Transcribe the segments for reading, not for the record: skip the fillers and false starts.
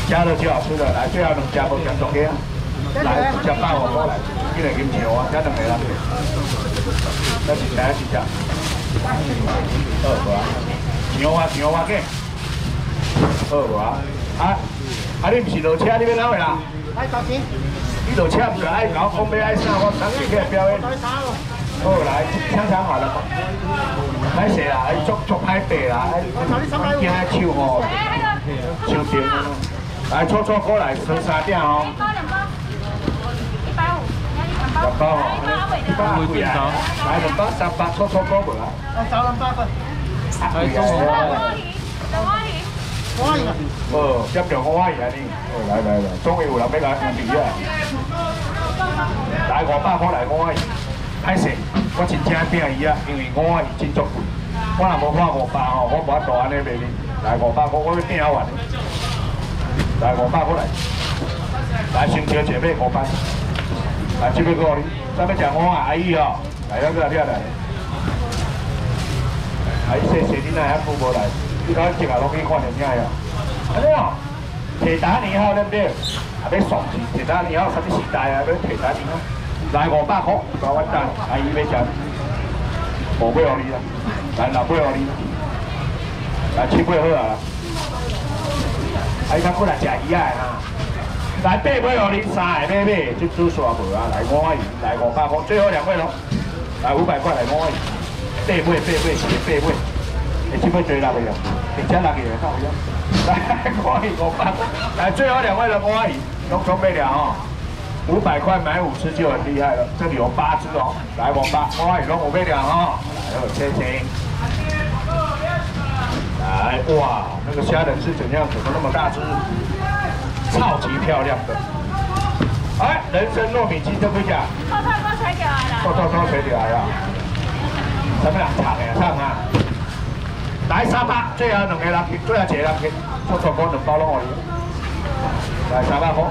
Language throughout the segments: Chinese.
加热就好吃了，来，最后2家无加中间，来1只85块来，1个金条啊，加2个啦，那是第一只，好啊，牛蛙嘅，好啊，你唔是落车，你要哪位啦？ 来多钱？ 你落车唔是爱搞讲要爱啥，我等你起来表演。好来，抢好了吗？来谁啦？捉歹白啦！惊手吼，手电啊！来，搓过来，分3点哦。2包哦，150贵啊！来2包300，搓过无啊？ 找200份。 贵啊！哦，接着我阿姨啊你，来，终于有人要来鱼啊！来500块来我阿姨。歹势，我真正拼伊啊，因为我伊真足贵，我若无花500吼，我无法度安尼卖你。来500块，我要拼完。来500块来，来先招一个买500，来这边给你，再要食我啊阿姨吼，来了来。阿姨谢你那还付无来，你讲一下拢去看电影呀？安尼哦，铁达尼号对不对？啊要爽气，铁达尼号啥物时代啊？要铁达尼号。来500块，搞完蛋，阿姨要食，无买互你啦，来6买互你，来7买好啊，阿姨较过来食鱼啊哈，来8买互你，3个买，这拄煞无啊，来我阿姨，来500块，最后2位咯，来500块来我阿姨，8买，7买最6个了，而且6个来到了，来我阿姨500块，来最后2位了我阿姨，拢买了吼。500块买5只就很厉害了，这里有8只哦，来我8，我阿姨拢有买了哈，来谢谢。来哇，那个虾仁是怎样？怎么那么大只？超级漂亮的。哎，人参糯米鸡对不对啊？ 偷吹掉来啦！ 偷吹掉来啊！什么啦？唱啊！来300，最后2个人，最后一个人去，搓过2包拢可以。来300块。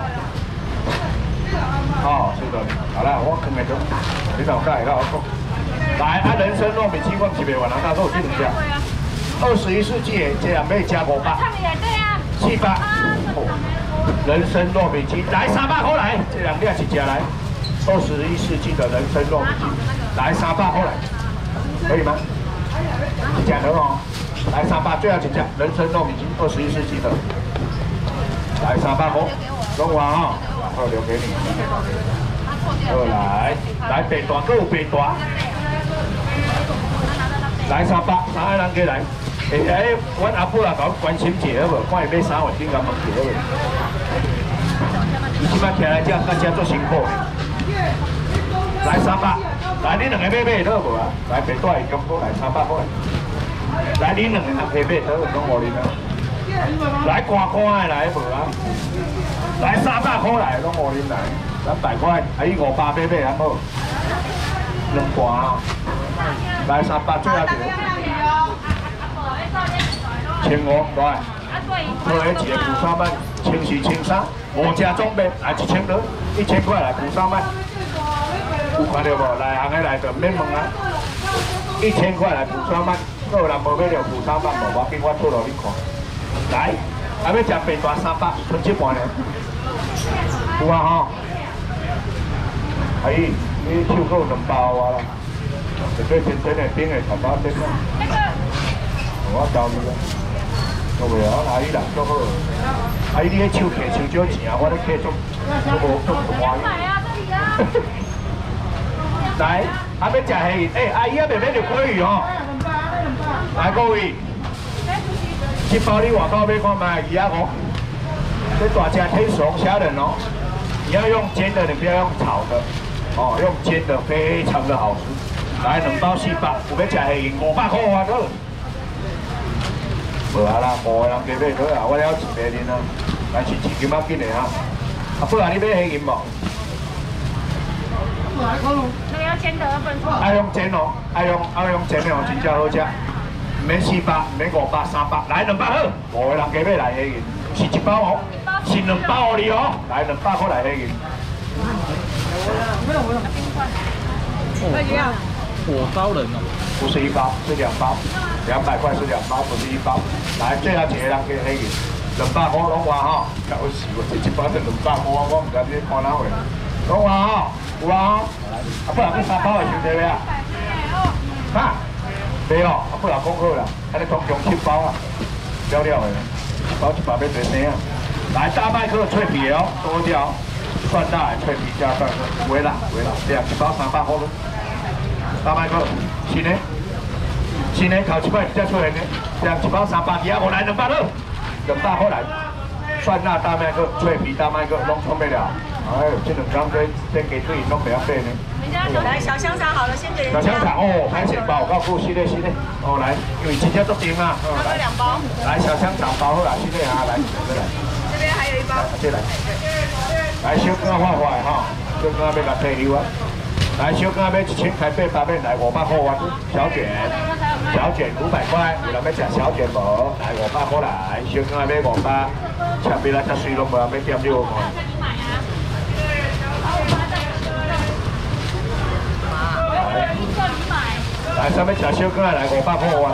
哦，是的，好了，我坑没中，你老盖个我讲。来，人参糯米鸡我是袂完，人家说有这2只。21世纪这样要加500。700。人参糯米鸡，来300块来，这2粒一只来。21世纪的人参糯米鸡，来300块来，可以吗？一只的哦，来300，最后一只人参糯米鸡，21世纪的，来300块，弄完哈。好，留给你。好，来白大，搁有白大。来300，3个人过来。阮阿婆也甲我关心一下好无？看伊买啥货，紧甲问一下好无？伊即摆徛来遮，甲遮足辛苦。来300，来你2个买好无啊？来白大伊甘果来300块。来你2个人去买好，拢互你啦。来看的来无啊？来300块来，拢互恁来，300块，阿姨500买好无？2罐啊，来300最后一个，1500来，做迄一个布衫麦，清洗清衫，5只装备来1000多，1000块来布衫麦，有看到无？来行个来就免问啊，1000块来布衫麦，有人无买着布衫麦无？我紧我做落你看，来，还要食白大300，剩7半呢。有啊吼，阿姨，你手够2包啊啦，就做真的冰的10包真啦。我教你啦，做袂晓，阿姨人做好。阿姨你迄手摕伤少钱啊，我咧摕足无欢喜。来，还要食虾？阿姨啊，袂买着鲑鱼哦。来各位，这包你外口买看卖2.5。这大家黑熊虾仁哦，你要用煎的，你不要用炒的，哦，用煎的非常的好吃。来2包400，有要吃黑银500块啊，好。无啊啦，5个人加买好啊，我了1个人啊，但是钱金仔紧的啊。啊，不然你买黑银无？ 那要煎的分错。 爱用煎哦，爱用煎的哦，真正好吃。免400，免500、300，来200好，5个人加买来黑银。是1包哦，是2包哦你哦，来200块来黑银。 火烧人哦， 不是1包，是2包，200块是2包，不是1包。来，最后一个人给黑银。 200块拢话吼，搞死我！这一包就200块，我唔知你看哪位。拢话吼，有啊，啊不然去3包的收这个啊？哈？没有，啊不然讲好啦，安尼通常7包啊，了了的，一包要多生啊。来，大麦克脆皮哦，多条，蒜大的脆皮加蒜克，微辣，这样一包300块咯。大麦克，新的，头一摆才出现的，这样一包300几啊，我来200了，200块来。蒜辣大麦克、脆皮大麦克拢冲不了。哎呦，这2缸这给对拢不要费呢。 来小香肠好了，先给人家。 小香肠哦，海鲜包，告诉系列哦来，因为今天都订嘛。 差不多2包。 来小香肠包好啦，系列啊来，这来。 这边还有1包。 这来。来小羹发发哈，小羹要甲退休啊。来小羹要1000台币800来500块完小卷500块，有人要吃小卷无？来500块来，小羹要500，吃别来吃水拢无，要点6块。来，上面吃小羹来500块哇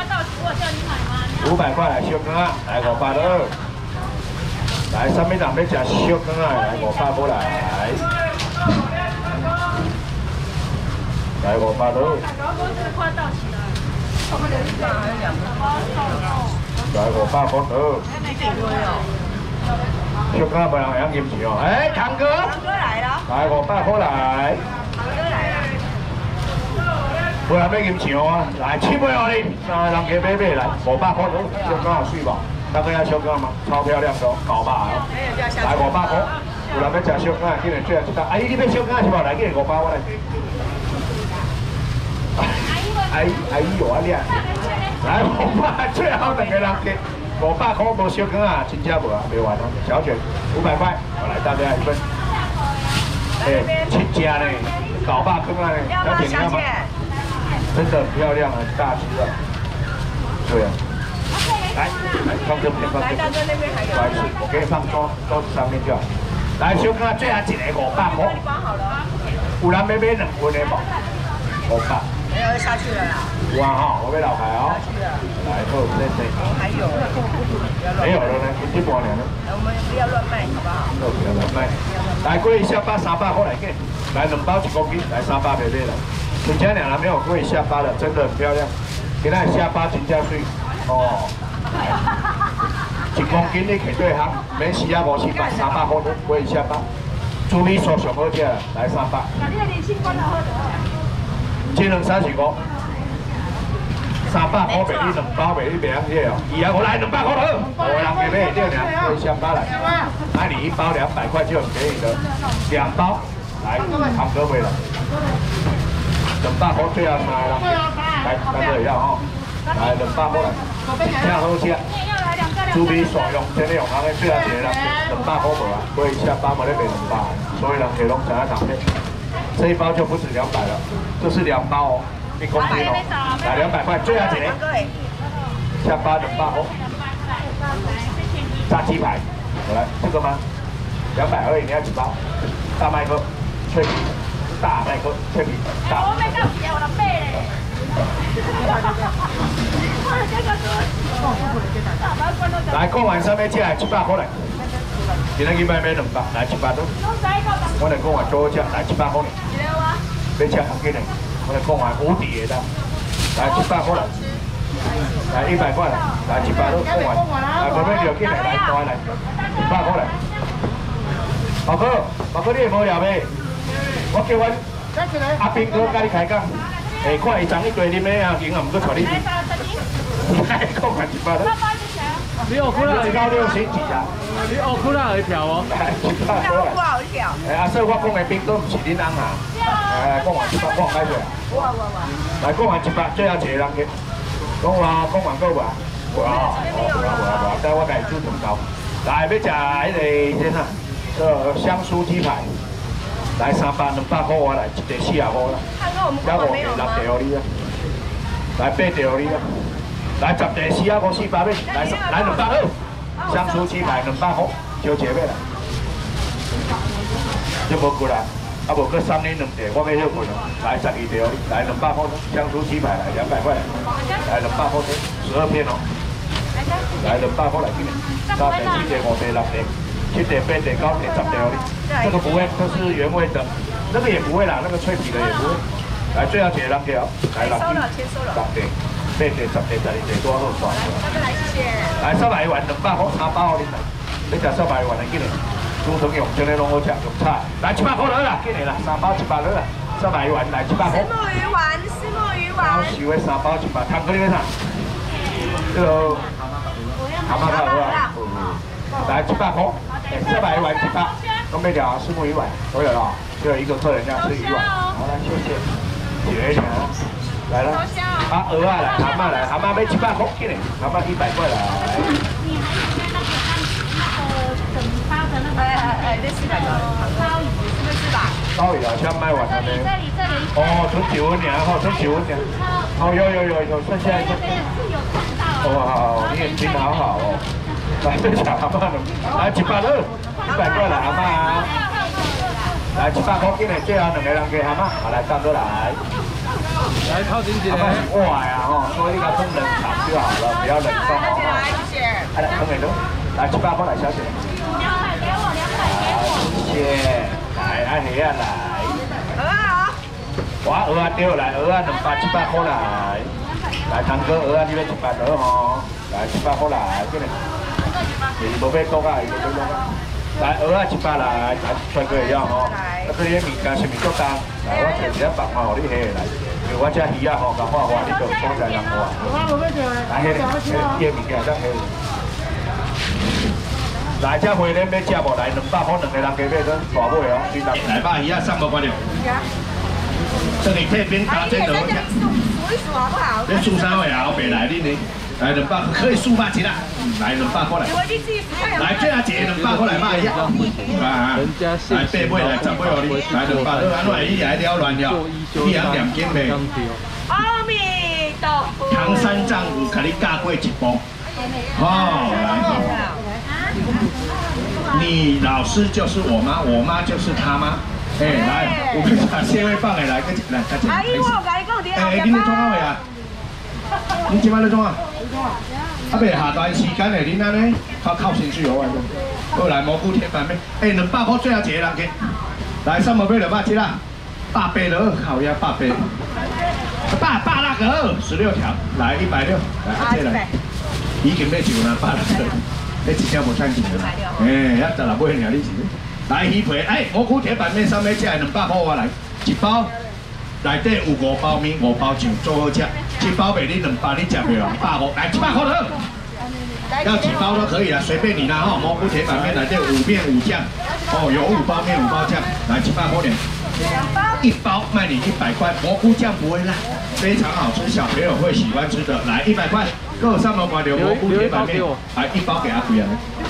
！500块来小羹来500了。来，上面人要吃小羹来500块来。来500了。来500块了。小羹不人会晓吟唱哦。哎，堂哥。 堂哥来了。 来500块来。 堂哥来了。 不然要吟唱啊！来7杯哦你，人家买来500块都小羹有水无？大概要小羹吗？超漂亮的，搞吧哦！来500块，有人要吃小羹，今日最后一单。阿姨你要小羹是无？来给500我来。阿姨有啊你啊！来500，最后2个人给500块无小羹啊，真正无啊，没完啊！小卷500块，我来大家1份。哎，亲家呢？搞吧羹啊呢？小姐你要吗？真的很漂亮，很大只啊！对啊，来放这边，放这边。 大哥那边还有。 不好意思，我给你放桌子上面就好。来，小哥最后一个500块。 包好了。 有人要买2份的无？500。 没有下去了啦。 哇哈，我要老牌哦。 下去了。 来，好，这。 还有。 没有了呢，一半了呢。 我们不要乱卖，好不好？ 不要乱卖。来，贵一下把300块来给。来2包1公斤，来300买买来。人家俩人没有贵下巴的，真的很漂亮。今仔下巴真正水哦，1公斤你摕对行，免4啊5、700、300块贵下巴。猪米素上好食，来300。这2、35，300块卖你2包，卖你袂晓这哦。我来200块了，我人给买对俩贵下巴来。那你1包200块就很便宜的，2包来，堂哥买了。200块最后3个人，来，大哥也要吼，来200块来，真好吃。猪皮素用真的用行的最后一个人200块无啊，所以下巴没得卖200，所以人家拢想要当面。这一包就不止200了，这是2包哦，1公斤哦，来200块，最后一个，下巴200块，炸鸡排，我来这个吗？200而已，你要几包？大麦克，脆皮。大麦克脆皮，大。我没到钱，我能买嘞。来，讲完上面吃来700块来，今仔日买200，来700多。我来讲完多吃，来700块。要吃很紧的，我来讲完无敌的，来700块来，来100块来，来700多讲完，来慢慢聊紧来，来过来，700块来。宝哥，你会无聊未？我叫阮阿斌哥甲你开讲，下看伊昨一堆啉的啊，今也毋过带你去。来，讲完100多。 你有哭了？ 最高60几啊？ 你有哭了一条哦。 来700块来。 不好一条。 阿说我讲的兵哥毋是恁翁啊。来，讲完100，讲开水啊。来，讲完100，最后一个人去。讲完够无？无啊，但我家己煮蛋糕。来，要食迄个啥？香酥鸡排。来300、200块我来，一地40块啦。要5地6地互你啊，来8地互你啊，来10地40块400块，来200块，香酥鸡排200块，小姐妹啦，这无过啦，啊无搁3年2地，我要休困了，来12地互你，来200块，香酥鸡排来200块，来200块，12片哦， 来200块来进来，3点、4点、5点、6点、7点、8点、9点、10点哦。这个不会，这是原味的，那个也不会啦，那个脆皮的也不会。来，最后一个人给哦，来6点、10点、8点、10点、12点多好爽。 来，谢谢。 来，300元200块3包你来，你吃300元来进来。猪肠用这个拢好吃，用菜。来700块了啦，进来啦，3包100了啦，300元来700块。 石目鱼丸，石目鱼丸。 我喜欢3包100，汤哥你要啥？这个蛤蟆汤啊，来700块，300元100，都没了，石目鱼丸都有了，只有一个客人要吃鱼丸。好，来谢谢，谢谢。来了，啊鹅啊来，蛤蟆来，蛤蟆要700块进来，蛤蟆100块来。 你还有那个整包的那个这400个鲍鱼，是不是吧？ 鲍鱼好像卖完了呢。 这里。 哦，存9文年，哈，存9文年。哦，有，剩下一个。哦，好，你眼睛好好哦。来，这小蛤蟆了，来100了，100块来蛤蟆啊。来700块进来，最后2个人给蛤蟆，好来大哥来。 来靠近一点。 哇呀吼，所以你给它分冷藏就好了，不要冷冻哦。 来，谢谢。 来，分给侬，来700块来，小姐。 200给我，200给我。 谢谢，来，阿喜啊来。 鹅啊！ 哇，鹅啊对，来鹅啊200、700块来。来，堂哥鹅啊，你要100了吼，来700块来，过来。你无要多啊，无要多啊。来鹅啊100来，来帅哥也要吼。这里物件是物足重，来我找一只白毛你下来，因为我这鱼啊吼，甲画画你就所在人画。来，迄物件咱下。来，这回恁要吃无？来200块2个人加买个大尾哦，来把鱼啊3百块了。这里这边打这个。 数一数好不好？ 这数3位啊，后边来恁呢？来200块可以数8斤啦，来200块来。来这下姐200块来卖一下。啊，来8尾来10尾哦你，来200块，安怎伊来了乱了？你养2斤呗。 阿弥陀佛。 唐三藏有给你教过一步。哦，来。你老师就是我妈，我妈就是他妈。哎，来，我跟你讲，先会放的来，跟来，大姐。 阿姨，我有跟你讲， 哎，你在创啥位啊？你今晚在创啊？啊，袂下段时间的，恁安尼靠兴趣哦，好来蘑菇铁板面，哎，200块最后一个人给，来3毛买200只啦，800了，烤鸭800，8那个16条，来160，来这来，已经要上了860，那一条无赚钱了，哎，要16尾尔你是，来鱼皮，哎，蘑菇铁板面上面这200块我来，1包。内底有5包面、5包酱，做好吃。1包卖你200，你吃袂啊？150，来700块了。要几包都可以啦，随便你啦哈。蘑菇铁板面内底有5面5酱，哦，有5包面5包酱，来700块钱。1包卖你100块，蘑菇酱不会烂，非常好吃，小朋友会喜欢吃的。来100块，各3毛块留蘑菇铁板面，来1包给阿贵啊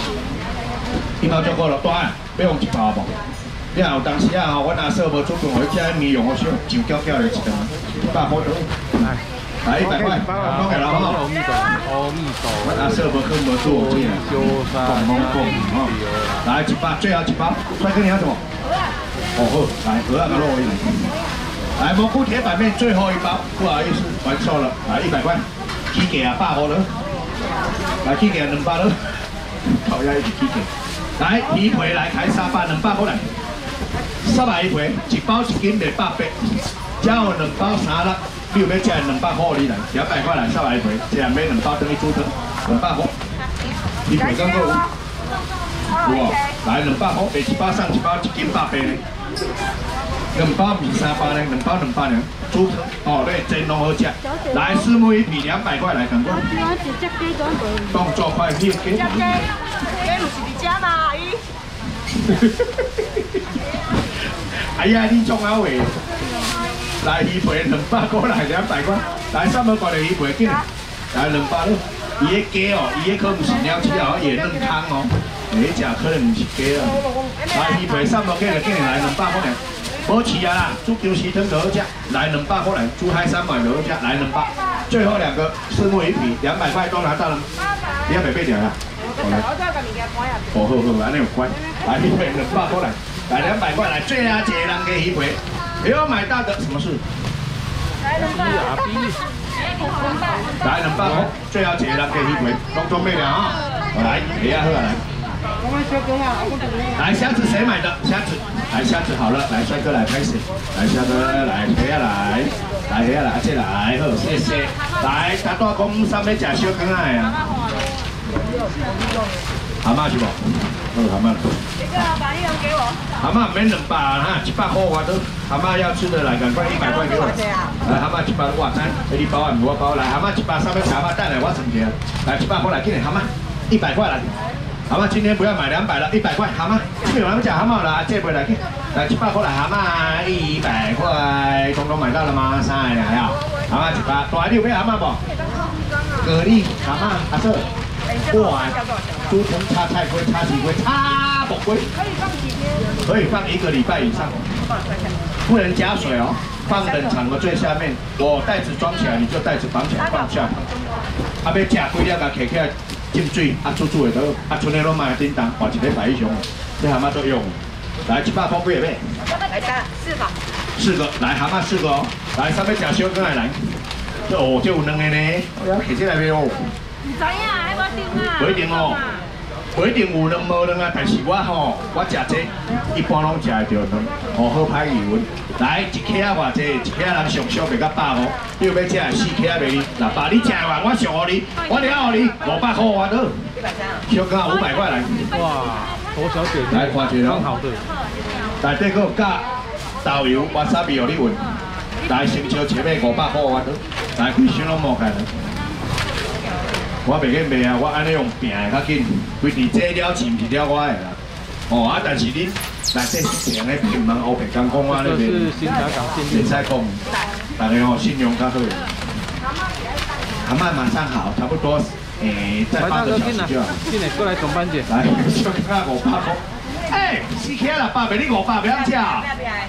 ，1包就够了，大啊，要用1包不？你有当时啊，我拿说无出门，我这面用我小就叫叫了一顿，100块多，来100块，讲给了哈。 阿弥陀佛， 拿说无去无做，这样讲哦。来100，最后1包，帅哥你要什么？哦好，来鹅啊个肉一来。来蘑菇铁板面最后1包，不好意思，完售了，来100块，起价啊100了，来起价200了，烤鸭一起起价。来鱼皮来开300 200块来。300一回，1包1斤卖800，加有2包36，你有要吃200块你来，200块来300一回，这样买2包等于煮汤200块。鱼皮刚够有无？来200块，卖1包送1包1斤800呢，2包米3包呢，2包200呢，煮汤哦，对，真拢好吃。来石目鱼皮200块来，赶快。动作快，你有给？这不是你家吗？阿姨。哎呀，你创啥话？来鱼皮200块来200块，来300块的鱼皮紧，来200了。伊个鸡哦，伊个可不是鸟翅哦，也嫩汤哦，你食可能不是鸡哦。来鱼皮300块就紧来200块呢，无饲啊啦，煮姜丝汤就好吃，来200块来，煮海参买就好吃，来200。最后2个石目鱼皮200块都拿到了，你要袂买掉啦？哦好好，安尼有关。来鱼皮200块来。来200块来，最后一个人给鱼皮，没有买到的什么事？ 来200。 来200块，最后一个人给一回，拢准备了啊！来，下啊好啊来。来虾子谁买的？虾子，来虾子好了，来帅哥来开始，来虾哥来下来，来下来，这来好，谢谢。来，大大公上面吃小羹仔啊。蛤蟆是不？好蛤蟆。 这个把一人给我。 蛤蟆免200哈，100块我都。蛤蟆要吃的来，赶快100块给我。来蛤蟆100我知，你包啊，我包来。蛤蟆100上面吃蛤蟆蛋来，我存钱。来100块来，给你蛤蟆，100块来。蛤蟆今天不要买200了，100块蛤蟆。这边我们讲蛤蟆了，这边来给。来100块来蛤蟆，100块，通通买到了吗？3来啊，蛤蟆100，大你有买蛤蟆不？蛤蜊、蛤蟆、阿瑟。哇，猪藤插菜龟、插鸡龟、插木龟，可以放1个礼拜以上，不能加水哦，放冷藏的最下面。我袋子装起来，你就袋子绑起来放下。啊，要吃几粒啊，摕起来浸水，啊煮煮的都，啊剩的拢买叮当，换一个白熊，这蛤蟆都用。来100块几个买？ 来3个。 4个，来蛤蟆4个哦。来，上面吃小羹来。哦，这有2个呢，我要摕起来袂哦。 唔知影，还无定啊。 不一定哦，不一定有2无2啊，但是我吼，我食这一般拢食会着2，哦好歹油温。来1克啊偌济，1克人上俗袂到150，你要吃4克袂哩？600，你食完我上互你，我了互你500块我都。小羹500块来。 哇，多小点， 来看一下， 好的。 内底佫有加豆油、wasabi 互你混。来生椒切买500块我都。来规箱拢摸开了。我袂去卖啊，我安尼用拼的较紧，规地这了钱是了我的啦。哦啊，但是恁内底是平的平忙黑白讲讲我那边，袂使讲，大家吼信用较好。蛤蟆马上好，差不多再8个小时就好。 进来过来同班姐。 来，小羹仔500块。哎，4克600，卖你500，不要吃啊！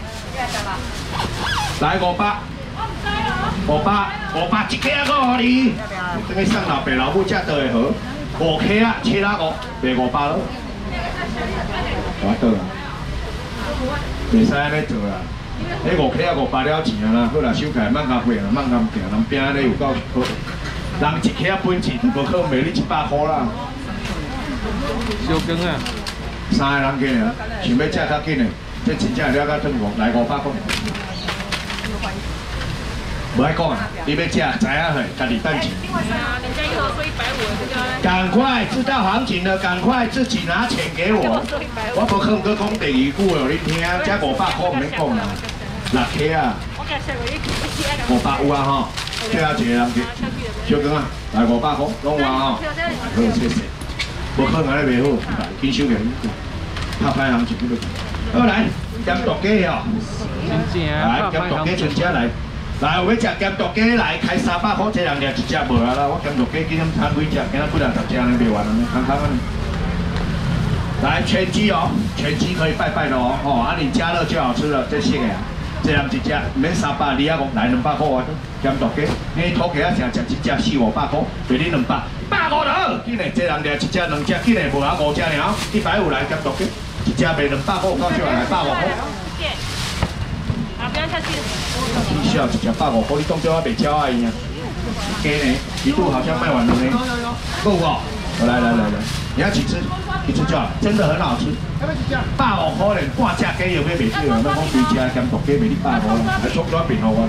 来500。500，1克啊，我互你。等于送老爸老母吃倒会好。5克啊，7啊5，卖500咯。我倒啊，袂使安尼做啦。迄5克啊500了钱啊啦，好啦，收起来慢甲配啦，慢甲平，人拼安尼有够好。人1克啊本钱，无可能卖你100块啦。 小羹啊 ，3个人去尔，想要吃较紧的，这真正了较痛苦，来500块。不爱讲啊，你要吃，知影嘿，家己等钱。 人家一盒说150， 赶快知道行情的，赶快自己拿钱给我。我无可能搁讲第2句哦，你听，这500块唔免讲啦，6克啊，500有啊吼，最后一个人去，小羹啊，来500块，拢有啊吼，好谢谢。无可能安尼袂好，紧收起，拍歹行情你要。好来，咸豆鸡哦，来咸豆鸡全家来。来，有要食咸豆鸡来开300块，这人掠1只无啊啦！我咸豆鸡今天摊几只，今仔几人10只安尼卖完了，康康安尼。来全鸡哦，全鸡可以拜拜的哦，哦啊你加热就好吃了，这些个啊，这人1只免300，你啊讲来200块啊，咸豆鸡，你土鸡啊成食1只4、500块，卖你200，150就好，紧嘞，这人掠1只2只，紧嘞，无啊5只尔，150来咸豆鸡，1只卖200块，够少来150块。 不要下去。 你笑1只150块，你当作我卖鸟啊伊啊？鸡呢？一度好像卖完了呢。够哦，来，你要几只？一只就好，真的很好吃。150块连半只鸡有咩袂少啊？那讲2只咸豆鸡卖你150块，来葱抓饼好我。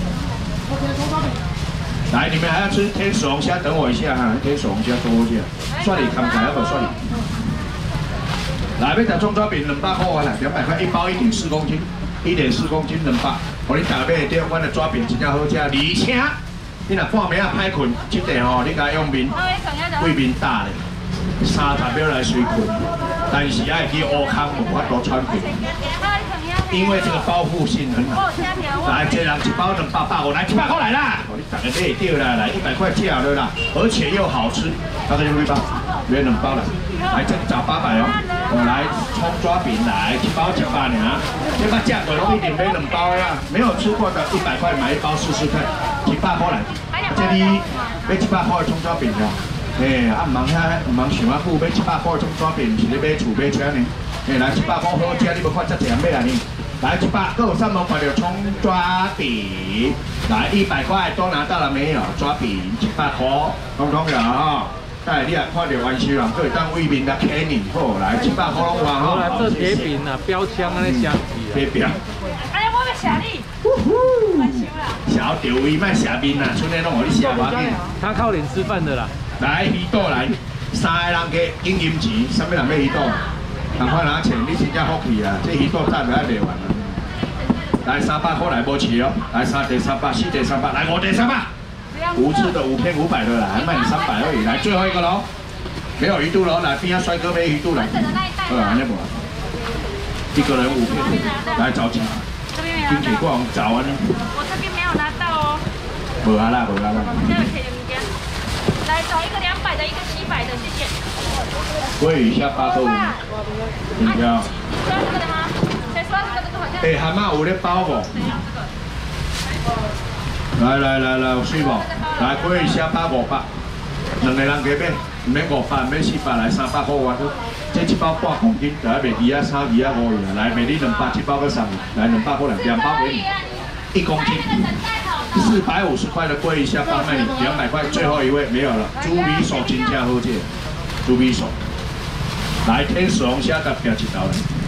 来，你们还要吃天使龙虾？等我一下哈，天使龙虾多一下。蒜里看看要不蒜里？来，要食葱抓饼200块啊啦，200块一包1.4公斤。1.4公斤200，互你大买着，阮的抓饼真正好食，而且你若半暝啊歹困，这个吼你甲用面对面打咧，30秒来水困，但是爱去乌空无法度喘气，因为这个包覆性很好。来，这人1包250，来100块来啦，互你大家买会到啦，来100块价了啦，而且又好吃，大概用1包，约2包啦，来这找800哦。我来葱抓饼来，1包100尔，这个价格拢一定买2包啦。没有吃过的100块买1包试试看，100块来。这里买100块的葱抓饼哦，啊唔忙想啊久，买100块的葱抓饼是咧买厝买车呢。来100块好食，你无看遮济人买来呢？ 来100，各有3毛块的葱抓饼，来100块都拿到了没有？抓饼100块，通通有哈。带你也看到完事人，可以当为民来客你好，来100块拢有好哈。 来这铁饼啊，标枪啊，那香气铁饼。 哎呀，我要写你。 小钓鱼卖下面啦，剩的拢互你写我紧。 他靠脸吃饭的啦。 来鱼肚来，3个人加经营钱，啥物人要鱼肚？赶快拿钱，你真正福气啊！这鱼肚早就爱卖完啦。来300块来无钱哦，来3第300，4第300，来5第300。5次的5片500的啦，还卖你300而已。来最后一个喽，没有鱼肚喽，来边上帅哥没鱼肚来。安尼无？一个人5片，来找钱。并且我找啊。 我这边没有拿到哦。 无啊啦，无啊啦。 这个可以物件。来找一个200的，一个700的，谢谢。 鲑鱼下巴豆，你要？ 你刷这个的吗？谁刷这个的都好像。 哎，蛤蟆有咧包无？来，有水无？来，鲑鱼下巴500，2个人加买，唔免500，唔免400，来300块完。这一包半公斤，来卖2啊3、2啊5元，来卖你200，一包个3，来200块2包给你，1公斤，450块的鲑鱼下巴卖你200块，最后一位没有了，猪鼻手真正好食，猪鼻手，来天使龙虾甲标一道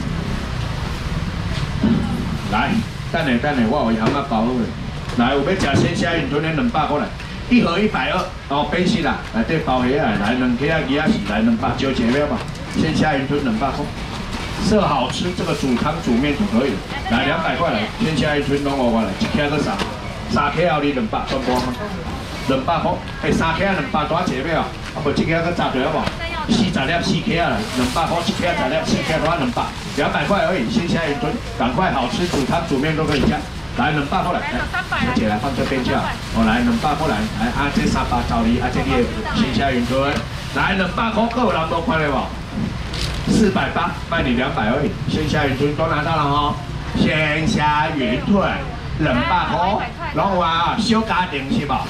来，等下，我有蛤蟆包好嘞，来有要食鲜虾云吞的200块来。1盒120，哦，变色啦，内底包起来，来2克啊2啊4，来200，就这了嘛。鲜虾云吞200块，色好吃，这个煮汤煮面就可以了。来200块来，鲜虾云吞拢5块来，1克个3克后你200，全部吗？200块，哎3克啊200多少钱啊？啊不，1克个炸对了无？40粒4克啊来，200块1克10粒4克多少200，200块而已。鲜虾云吞，赶快好吃，煮汤煮面都可以加。来200块来，小姐来放这边就好。我来200块来，来这300找你，这里鲜虾云吞，来200块，各有人多块了无？480，卖你200而已。鲜虾云吞都拿到了哈，鲜虾云吞200块，拢有啊，小家庭是无？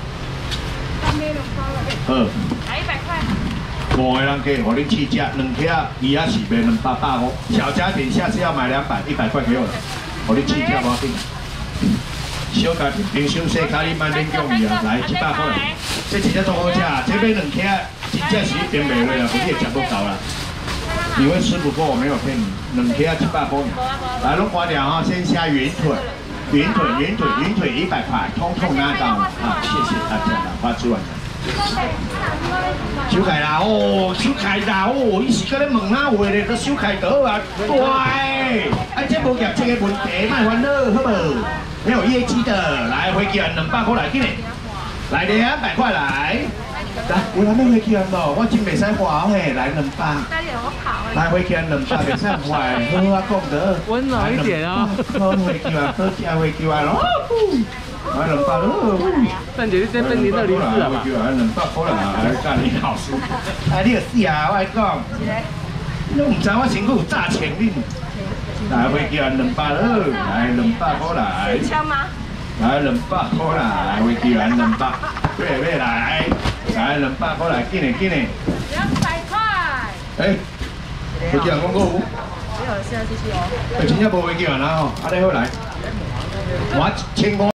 好。 来100块。 5个人可以给你去吃，2克2啊4卖200块。小家庭下次要买200，100块给我了。 我你试吃无紧，小家庭平常小家你莫恁用伊啊，来100块来，这真正足好食，这边2克真正是一点袂落啦，你也吃不到啦。你会吃不过，我没有骗你，2克100块。来，拢关掉哈，鲜虾云腿100块，通通拿到啊！谢谢大家啦，花枝丸。 小凯啦，小凯啦，伊是搁咧问哪话咧？个小凯倒啊，对，哎，这无业绩的问题，莫烦恼，好无？没有业绩的，来回去200块来，紧嘞，来200块来，来，有人要回去无？我真袂使花嘿，来200，来回去200袂使花，好啊，讲得， 温柔一点啊， 好回去啊，好食回去啊咯。 来200咯， 蛋姐你这边零204啊嘛 ？200块啦，干你好事。哎，你个死啊！我讲，你唔知我身躯有炸钱哩。来回去200咯，来200块来。枪吗？来200块来，回去200，对来，来200块来，紧嘞。200块。哎，回去讲过无？没有，现在继续哦。真正无回去啦吼，阿你好来，我1500。